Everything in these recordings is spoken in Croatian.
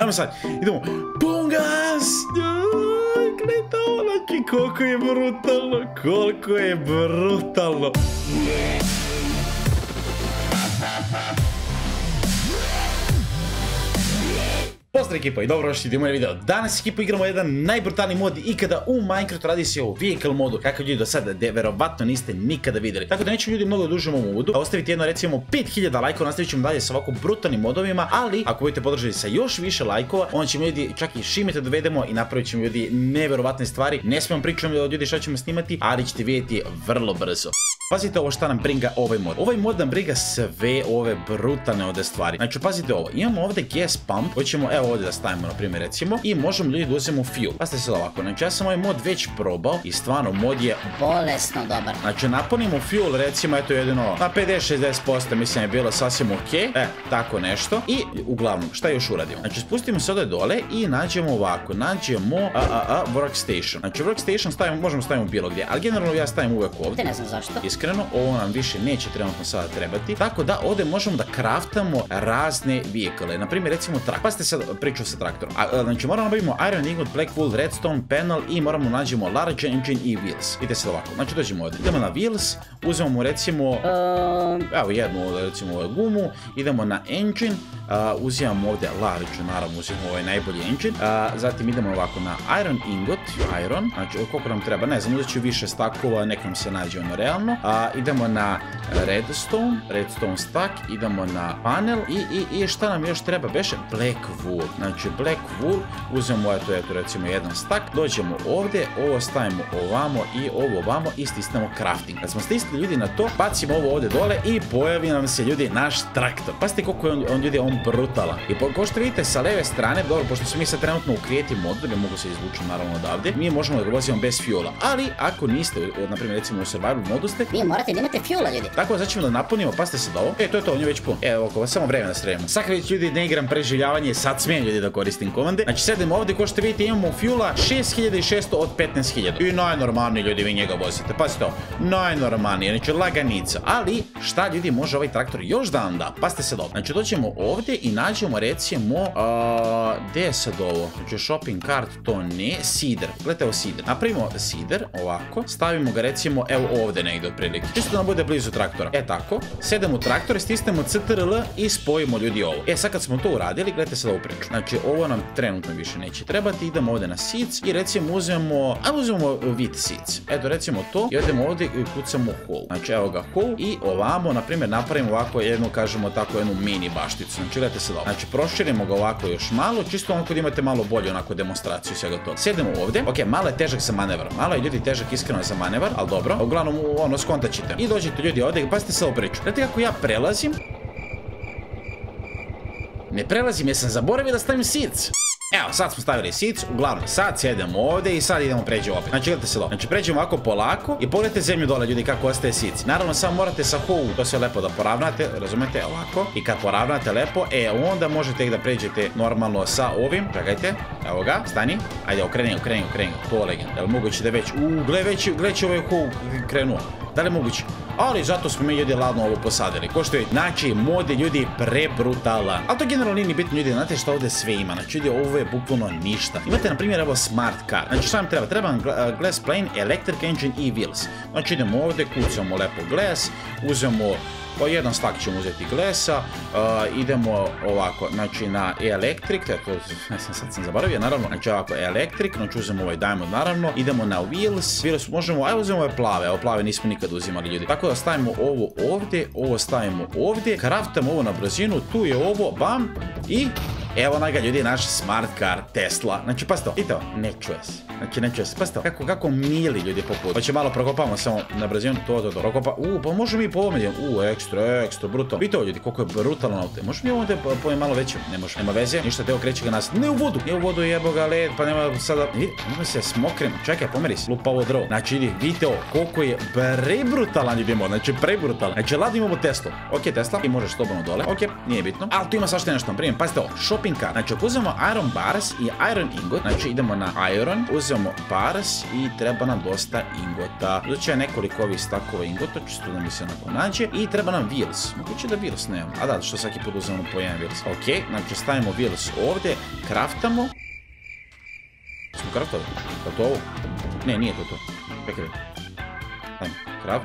ajmo sad. Idemo. Pun gas! Gledajte ovo, znači koliko je brutalno. Koliko je brutalno. Pozdrav ekipa i dobrodošli u moj video. Danas ekipa igramo jedan najbrutalniji mod ikada u Minecraftu, radi se o vehicle modu, kakav ljudi do sada verovatno niste nikada vidjeli. Tako da nećemo ljudi mnogo dužimo u modu, ostaviti jedno recimo 5000 lajkova, nastavit ćemo dalje sa ovako brutalnim modovima, ali ako budete podržali sa još više lajkova, onda ćemo ljudi čak i Šimeta dovedemo i napravit ćemo ljudi neverovatne stvari. Ne smijem pričati od ljudi šta ćemo snimati, ali ćete vidjeti vrlo brzo. Pazite ovo šta nam bringa ovaj mod. Ovaj mod nam bringa sve ove brutalne ovdje stvari. Znači pazite ovo, imamo ovdje gas pump koji ćemo evo ovdje da stavimo na primjer recimo i možemo ljudi da uzmemo fuel. Pazite se ovako, znači ja sam ovaj mod već probao i stvarno mod je bolesno dobar. Znači napunimo fuel recimo eto jedino na 50-60% mislim je bilo sasvim ok. Tako nešto i uglavnom šta još uradimo? Znači spustimo se ovdje dole i nađemo ovako, nađemo workstation. Znači workstation stavimo, možemo stavimo bilo gdje, ali generalno ja stavim uvijek ovdje. Ne znam zašto. Iskreno, ovo nam više neće trenutno sada trebati. Tako da ovdje možemo da craftamo razne vehicle. Naprimjer recimo traktor. Pa ste sad pričao sa traktorom. Znači moramo nabavimo iron ingot, black wool, redstone, panel i moramo nađemo large engine i wheels. Vidite se ovako. Znači dođemo ovdje. Idemo na wheels, uzmemo recimo evo jednu recimo gumu, idemo na engine, uzimamo ovdje large, naravno uzimamo ovaj najbolji engine, zatim idemo ovako na iron ingot, iron, znači koliko nam treba, ne znam, uzet ću više stakova, nek nam se nađe ono realno, idemo na redstone stack, idemo na panel i šta nam još treba, beše black wool, znači black wool, uzmemo eto recimo jedan stack, dođemo ovdje, ovo stavimo ovamo i ovo ovamo i stisnemo crafting. Kad smo stisnili ljudi na to, bacimo ovo ovdje dole i pojavi nam se ljudi naš traktor. Pazite koliko je on brutalan. I kao što vidite sa leve strane, dobro, pošto smo mi sad trenutno u creative modu, da mogu se izvući naravno odavde, mi možemo da ga vozimo bez fuela. Ali ako niste, na primjer recimo u survival modu ste, vi morate da imate fuela ljudi. Tako da ćemo da napunimo, pazite se da ovo. To je to, on je već pun. Evo, samo vreme da sredimo. Sad već ljudi ne igram preživljavanje, sad smijem ljudi da koristim komande. Znači sedemo ovdje, kao što vidite imamo fuela 6600 od 15000. I najnormalniji ljudi vi njega vozite. Pazite ovo, najnormalniji, znači laganica. Ali šta ljudi može ovaj traktor još da nam da? Pazite se da ovo. Znači dođemo ovdje i nađemo recimo gdje je sad ovo? Znači shopping cart to ne, seeder. Gledajte ovo seeder. Napravimo seeder ovako, stavimo ga recimo evo ovdje negdje otprilike. Čisto da nam bude blizu traktora. Tako, sedemo u traktor, stisnemo CTRL i spojimo ljudi ovo. Sad kad smo to uradili, gledajte sad ovu priču. Znači ovo nam trenutno više neće trebati, idemo ovdje na seeds i recimo uzmemo wheat seeds. Eto recimo to i odemo ovdje i kucamo hole. Znači evo ga hole i ovamo, na primjer, napravimo ovako jednu, kažemo tako, jednu mini bašticu. Znači gledajte sad ovo. Znači proširimo ga ovako još malo, čisto onako da imate malo bolju onako demonstraciju svega toga. Sedemo ovdje, ok, malo je težak za manevar, malo je ljudi težak iskreno za manevar, ali dobro, uglavnom ono skontat ćete. I dođete ljudi ovdje i pazite se ovu priču. Gledajte kako ja prelazim. Ne prelazim jer sam zaboravio da stavim seeds. Evo, sad smo stavili seeds, uglavnom, sad sjedemo ovdje i sad idemo pređe opet. Znači, gledajte se ovo. Znači, pređemo ovako polako i pogledajte zemlju dole, ljudi, kako ostaje seeds. Naravno, samo morate sa to sve lepo da poravnate, razumete, ovako. I kad poravnate lepo, onda možete ih da pređete normalno sa ovim. Čekajte, evo ga, stani. Ajde, okreni, to legend. Je li moguće da već, gledaj će ovaj krenuo. Da li je moguće? Ali zato smo mi ljudi ladno ovo posadili. Ko što je, znači, mod je ljudi prebrutalan. Ali to generalno nije ni bitno ljudi, znate što ovdje sve ima. Znači ljudi, ovo je bukvalno ništa. Imate na primjer evo smart car. Znači šta nam treba? Treba nam glass plane, electric engine i wheels. Znači idemo ovdje, kucamo lepo glass, uzmemo jedan stack ćemo uzeti glasa, idemo ovako, znači na electric, sad sam zaboravio, naravno, znači ovako electric, znači uzmemo ovaj diamond naravno, idemo na wheels možemo, ajmo uzmemo ove plave, evo plave nismo nikad uzimali ljudi, tako da stavimo ovo stavimo ovdje, craftamo ovo na brzinu, tu je ovo, bam, i evo ga ljudi, naš smart car Tesla. Znači pazite, vidite ovo, ne čuje se. Znači ne čuje se, pazite ovo, kako mili ljudi poput. Pa će malo prokopamo samo na brzinu, to, prokopa. Pa možemo mi po ovome, ekstra, brutalno. Vidite ovo ljudi, koliko je brutalno auto. Možemo mi ovdje pojem malo veće? Ne može, nema veze, ništa, teo kreće ga nas. Ne u vodu, jebo ga led, pa nema sada. Vidite se smokrim, čekaj, pomeri se, lupa ovo drvo. Znači vidite ovo, koliko je prebrutalan ljudi mod, znači prebrutalan. Znači ladno imamo Tesla. Ok, Tesla, i možeš slobodno dole, ok, nije bitno. Ali tu ima svašta nešto, na primjer, pazite ovo, shopping cart. Znači ako uzmemo iron bars i iron ingot, znači idemo na iron, uzmemo bars i treba nam dosta ingota. Uzet će nekoliko ovih stakova ingota, čisto da mi se onako nađe. I treba nam wheels. Moguće da wheels nemam. A da, što svaki put uzmemo po jedan wheels. Ok, znači stavimo wheels ovdje, kraftamo. Smo kraftali? Je to ovo? Ne, nije to. Čekaj. Ajmo, kraft.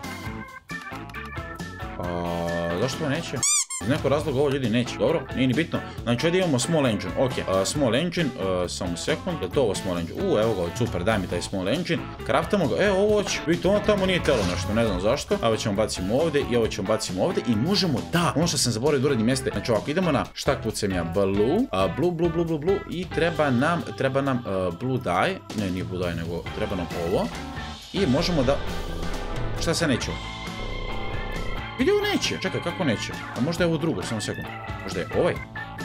Zašto ovo neće? Iz nekog razloga ovo ljudi neće. Dobro, nije ni bitno. Znači ovdje imamo small engine. Ok, small engine, samo sekund. Je to ovo small engine? Evo ga, super, daj mi taj small engine. Kraftamo ga, ovo će. Vidite, ono tamo nije telo nešto, ne znam zašto. Ovo ćemo bacimo ovdje i ovo ćemo bacimo ovdje. I možemo, da, ono što sam zaboravio da uradim mjeste. Znači ovako, idemo na, šta kucam ja? Blue. I treba nam blue dye. Ne, nije blue dye, nego treba nam ovo. I možemo da... Šta se neće? Vidio neće. Čekaj, kako neće? A možda je ovo drugo, samo sekund. Možda je ovaj?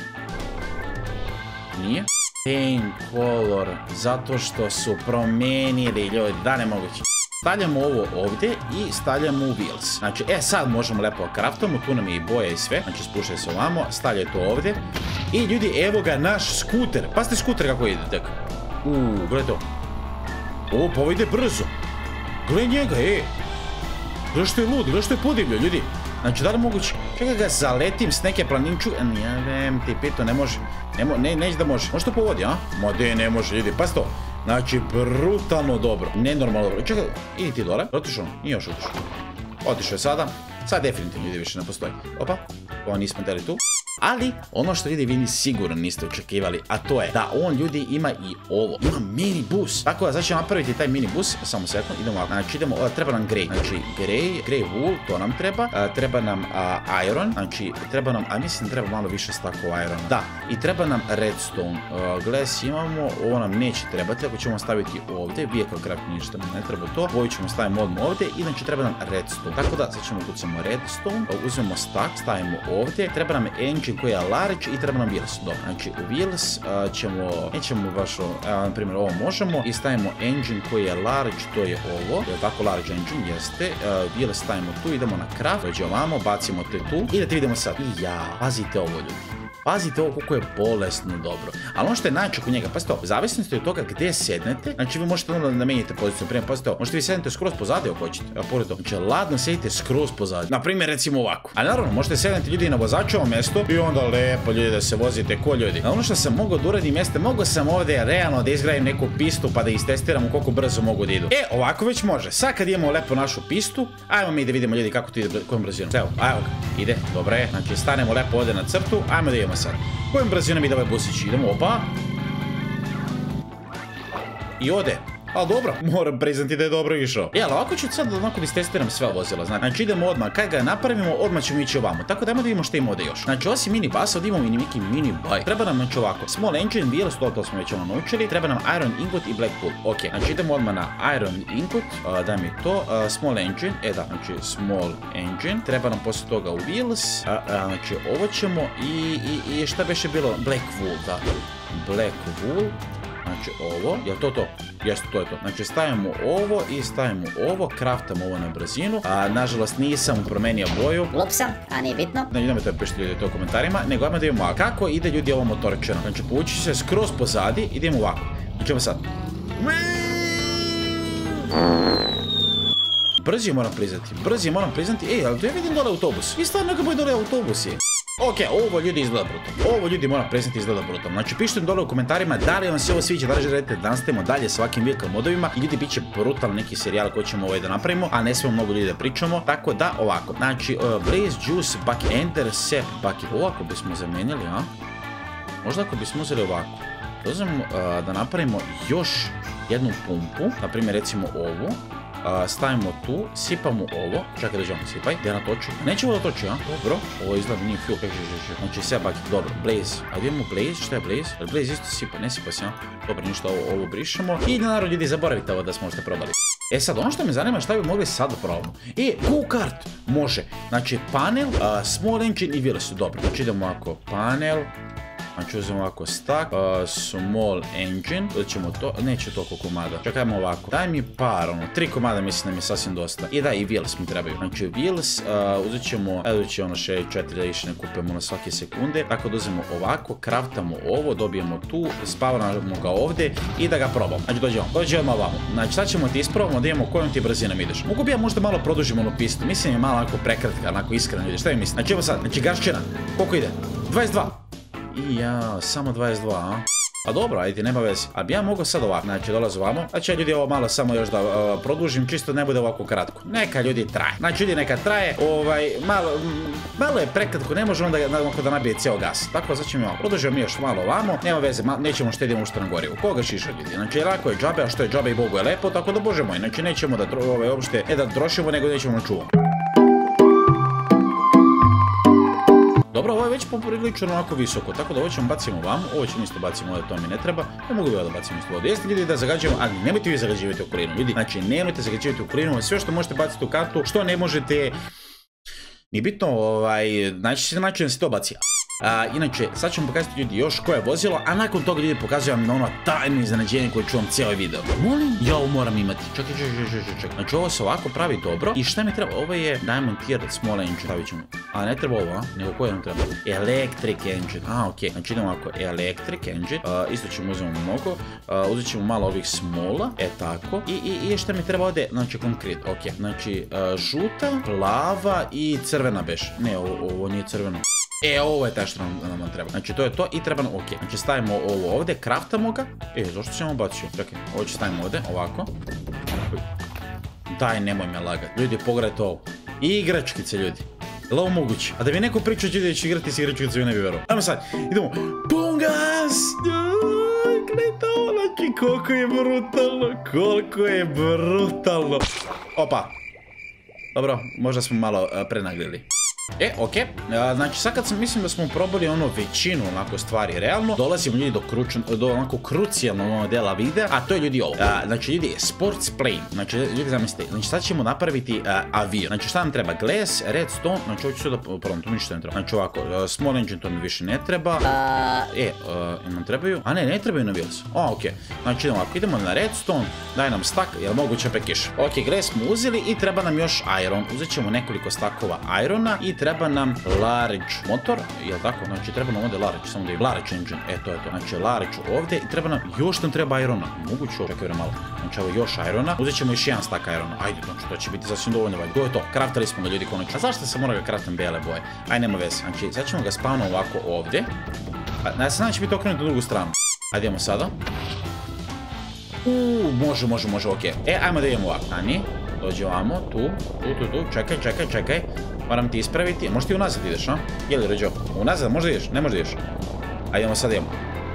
Nije? Paint color, zato što su promijenili ljudi, da ne moguće. Stavljamo ovo ovdje i stavljamo u wheels. Znači, sad možemo lepo kraftamo, tu nam je i boje i sve. Znači, spuštaj se ovamo, stavljaj to ovdje. I ljudi, evo ga naš skuter. Pazite skuter kako ide tek. Gledaj to. Pa ovo ide brzo. Gledaj njega, gledaj što je lud, gledaj što je podivljo, ljudi. Znači, da li moguće? Čekaj ga zaletim s neke planinču. Ja vem ti pito, ne može. Neće da može. Može to po vodi, a? Ma de, ne može, ljudi. Pas to. Znači, brutalno dobro. Nenormalno dobro. Čekaj, idi ti dole. Otišao? Nije još otišao. Otišao je sada. Sad definitivno ljudi više ne postoji. Opa, ovo nismo deli tu. Ali, ono što ljudi vi ni sigurno niste očekivali, a to je da on ljudi ima i ovo. Ima minibus. Tako da, sad ćemo napraviti taj minibus. Samo sekund, idemo ovako. Znači, treba nam grey. Znači, grey wool, to nam treba. Treba nam iron. Znači, treba nam, mislim, treba malo više stakova irona. Da, i treba nam redstone. Glass imamo, ovo nam neće trebati. Ako ćemo staviti ovdje, vehicle craft ništa nam ne treba to. Ovo ćemo staviti odmah ovdje. Znači, treba nam redstone. Tako da, sad ćemo kucamo redstone. Uzmemo stack, stavimo ovdje. Treba nam engine koji je large i treba nam wheels. Dobro, znači u wheels nećemo baš, na primjer ovo možemo i stavimo engine koji je large, to je ovo, je tako large engine, jeste, wheels stavimo tu, idemo na craft, dođe ovamo, bacimo te tu i da ti vidimo sad. Pazite ovo ljudi. Pazite ovo koliko je bolesno dobro. Ali ono što je najčak u njega, pazite ovo, zavisnosti od toga gdje sednete, znači vi možete onda namenjiti poziciju. Primjer, pazite ovo, možete vi sednete skroz pozadi ako hoćete. Evo, pored ovo. Znači, ladno sedite skroz pozadi. Naprimjer, recimo ovako. Ali naravno, možete sednete ljudi na vozačevo mjesto i onda lepo ljudi da se vozite ko ljudi. A ono što sam mogao da uradim jeste, mogao sam ovdje realno da izgradim neku pistu pa da istestiramo koliko brzo mogu da idu. Ovako već može. Sad kad imamo lepo našu pistu, ajmo mi da vidimo ljudi kako to ide, kojom brzinom. Evo ga, ide, dobro je. Znači, stanemo lepo ovdje na crtu, ajmo da idemo sad. Kojom brzinom ide ovaj busić? Idemo, opa. I ode. Ali dobro, moram priznati da je dobro išao. Ali ovako ću sad onako da istestiram sve vozila. Znači idemo odmah, kad ga napravimo, odmah ćemo ići ovamo. Tako da ajmo da vidimo što ima ovdje još. Znači osim mini basa, ovdje imamo i neki mini bike. Treba nam znači ovako, small engine, wheels, to smo već ono naučili. Treba nam iron ingot i black wool. Ok, znači idemo odmah na iron ingot, daj mi to, small engine, da, znači small engine. Treba nam poslije toga wheels, znači ovo ćemo i šta beše bilo? Black wool, da. Black wool. Znači ovo, jel to to? Jeste, to je to. Znači stavimo ovo i stavimo ovo, kraftamo ovo na brzinu. Nažalost nisam promenio boju. Glup sam, a nije bitno. Ne idemo to pišiti ljudi to u komentarima, nego ajmo da vidimo ovako. Kako ide ljudi ovo motorčeno? Znači povući se skroz pozadi, idemo ovako. Idemo sad. Brzi moram priznati. Ali tu ja vidim dole autobus. I stvarno ga boji dole autobus je. Ok, ovo ljudi izgleda brutalno. Ovo ljudi moram priznati izgleda brutalno. Znači pišite mi dole u komentarima da li vam se ovo sviđa, da li želite da nastavimo dalje s ovakvim vehicle modovima. I ljudi bit će brutalno neki serijal koji ćemo da napravimo, a ne smemo mnogo ljudi da pričamo. Tako da ovako, znači Blaze Juice Bucket, Ender Sep Bucket. Ovo ako bismo zamenili, a? Možda ako bismo uzeli ovako. Dozvamo da napravimo još jednu pumpu, na primjer recimo ovu. Stavimo tu, sipamo ovo. Čekaj da ćemo sipaj, da natoči. Neće ovo da toči, a? Dobro. Ovo izgleda nije fuel. Znači sve bucket, dobro. Blaze. Ajde imamo Blaze, šta je Blaze? Jer Blaze isto sipa, ne sipa se, a? Dobro, ništa, ovo brišemo. I naravno ljudi, zaboravite ovo da smo možete probali. Sad, ono što me zanima šta bi mogli sad da probamo. Go-kart može. Znači panel, small engine i wheels. Dobro, znači idemo ovako, panel. Znači uzemo ovako stack, small engine, ćemo to, neće toliko komada. Čekajmo ovako, daj mi par, 3 komada mislim da mi je sasvim dosta. I da, i wheels mi trebaju. Znači wheels, uzet ćemo, ono 6-4 da više ne kupimo na svake sekunde. Tako da uzemo ovako, kraftamo ovo, dobijemo tu, spawnamo ga ovdje i da ga probamo. Znači dođemo ovamo. Znači sad ćemo ti isprobamo da imamo kojom ti brzinom ideš. Mogu bi ja možda malo produžim onu pistu, mislim je malo onako prekratka, onako iskreno ideš. Šta mi mislim? Znači evo sad, znači garščina, koliko ide? 22. I ja, samo 22, a? A dobro, ajde, nema veze. A bi ja mogao sad ovako, znači dolazi ovamo. Znači ja ljudi ovo malo samo još da produžim, čisto ne bude ovako kratko. Neka ljudi traje. Znači ljudi neka traje, malo je prekratko, ne može onda da nabije cijel gas. Tako sad ćemo produžimo mi još malo ovamo. Nema veze, nećemo štedimo što na gorivu. Koga šiša ljudi? Znači lako je džabe, a što je džabe i Bogu je lepo, tako da bože moj. Znači nećemo da uopšte ne da trošimo, nego nećemo čuvamo. Dobro, ovo je već poprilično onako visoko, tako da ovo ćemo bacimo vam, ovo ćemo isto bacimo ovdje, to mi ne treba, ne mogu bi da bacimo isto ovdje. Jeste ljudi da zagađujemo, ali nemojte vi zagađivati okolinu, ljudi, znači nemojte zagađivati okolinu, sve što možete baciti u kartu, što ne možete, nije bitno, znači da se to baci. Inače, sad ćemo pokazati ljudi još koje je vozilo, a nakon toga ljudi pokazujem na ono tajno iznenađenje koje čuvam cijeli video. Molim? Ja ovo moram imati. Čekaj. Znači ovo se ovako pravi dobro. I šta mi treba? Ovo je Diamond Tier Small Engine. Stavit ćemo. A ne treba ovo, a? Nego koje nam treba? Electric Engine. Okej. Znači idemo ovako. Electric Engine. Isto ćemo uzeti mnogo. Uzet ćemo malo ovih smola. tako. I šta mi treba ovdje? Znači konkret. Okej. Znači žuta, plava i crvena beš. Ne, ovo nije crveno. Ovo je ta što nam treba. Znači to je to i treba nam, ok. Znači stavimo ovo ovdje, kraftamo ga. Zašto ćemo baciti? Čekaj, ovo ću stavimo ovdje, ovako. Daj, nemoj me lagati. Ljudi, pogledajte ovo. I igračkice, ljudi. Je li ovo moguće? A da bi neko pričao ljudi da će igrati s igračkice, vi ne bi verovao. Ajmo sad, idemo. Pun gas! Gledajte ovo, znači koliko je brutalno. Opa. Dobro, možda smo malo prenaglili. Okej, znači sad kad mislim da smo probali ono većinu onako stvari realno, dolazimo ljudi do onako krucijalnog dela videa, a to je ljudi ovo. Znači ljudi, sports plane, znači ljudi zamislite, znači sad ćemo napraviti avion. Znači šta nam treba? Glass, redstone, znači ovo ću sada, pardon, to mi ništa ne treba. Znači ovako, small engine to mi više ne treba. Nam trebaju? A ne trebaju na wheels. Okej, znači idemo na redstone, daj nam stack, jel moguće pekiš? Okej, glass smo uzeli i treba nam još iron. Uzet ćemo nekoliko stackova irona i treba nam large motor, jel tako? Znači treba nam ovdje large, samo da je large engine, to je to. Znači large ovdje i treba nam, još nam treba irona. Moguće ovo, čekaj malo. Znači ovo još irona, uzet ćemo još jedan stack irona. Ajde, znači to će biti sasvim dovoljno. To je to, kraftali smo ga ljudi konačno. A zašto se mora ga kraftam bijele boje? Nema veze. Znači sad ćemo ga spavno ovako ovdje. Znači biti okrenuti na drugu stranu. Ajde idemo sada. Može, okej. Ajmo da idemo ovako, Ani. Dođe ovamo, tu, čekaj. Moram ti ispraviti, možeš ti unazad ideš, a? Jeli Ređo? Unazad, možda ideš? Ne možda ideš. Ajde, idemo sad, idemo.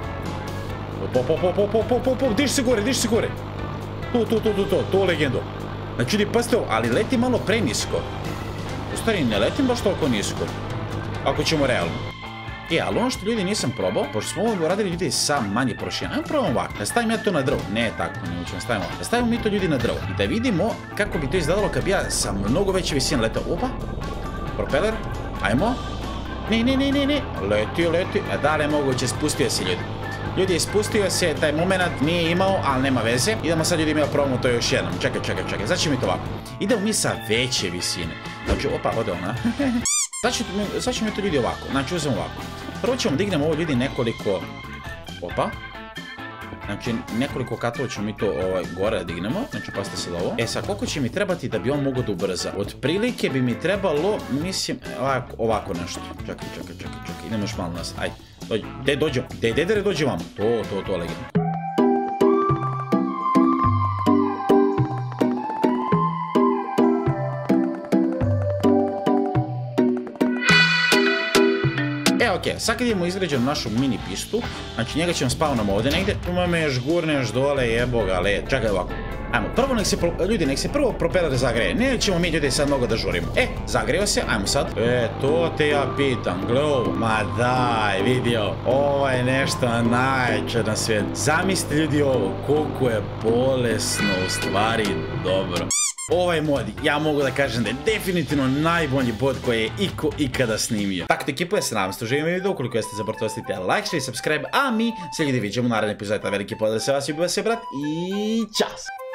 Diš se gore. Tu legendo. Znači, ljudi, pazite ovo, ali leti malo prenisko. U stvari, ne letim baš toliko nisko. Ako ćemo realno. Ali ono što ljudi nisam probao, pošto smo ovo radili ljudi sa manje prošireno. Ajmo probamo ovako, da stavim ja to na drvo. Ne tako, ne ćemo stavimo ovako. Da stavimo mi to ljudi na drvo. I da vidimo kako bi to izgledalo kad bi ja sa mnogo veće visine letao. Opa, propeler, ajmo. Ne. Leti. Da li je moguće, spustio se ljudi. Ljudi, spustio se, taj moment nije imao, ali nema veze. Idemo sad ljudi, mi probamo to još jednom. Čekaj. Znači mi to ovako. Idemo mi sa veće visine. Znači, opa, ode ona. Sad ćemo to ljudi ovako, znači uzmemo ovako. Prvo ćemo dignemo ovo ljudi nekoliko, znači nekoliko katova ćemo mi to gore dignemo, znači pazite sad ovo. Sad koliko će mi trebati da bi on mogao da ubrza? Otprilike bi mi trebalo, mislim, ovako nešto. Čekaj, idemo još malo nas, ajde. Dođe vam, to legenda. Okej, sad kad idemo izgrađenu našu mini pistu, znači njega ćemo spavnamo ovdje negdje, me još gurneš dole, jeboga, čekaj ovako. Ajmo, prvo nek se prvo propeler zagreje, nećemo mi ljudi sad mnogo da žurimo. Zagrijeo se, ajmo sad. To te ja pitam, gle ovo, ma daj, vidio, ovo je nešto najče na svijetu. Zamislite ljudi ovo, koliko je bolesno u stvari dobro. Ovaj mod, ja mogu da kažem da je definitivno najbolji mod koji je iko ikada snimio. Tako da ekipo, ja se nadam ste uživali video, ukoliko jeste zapravo ostavite like, share i subscribe, a mi se ljudi vidimo u narednom epizodi, veliki pozdrav se vas, ljubi vas se brat i čas!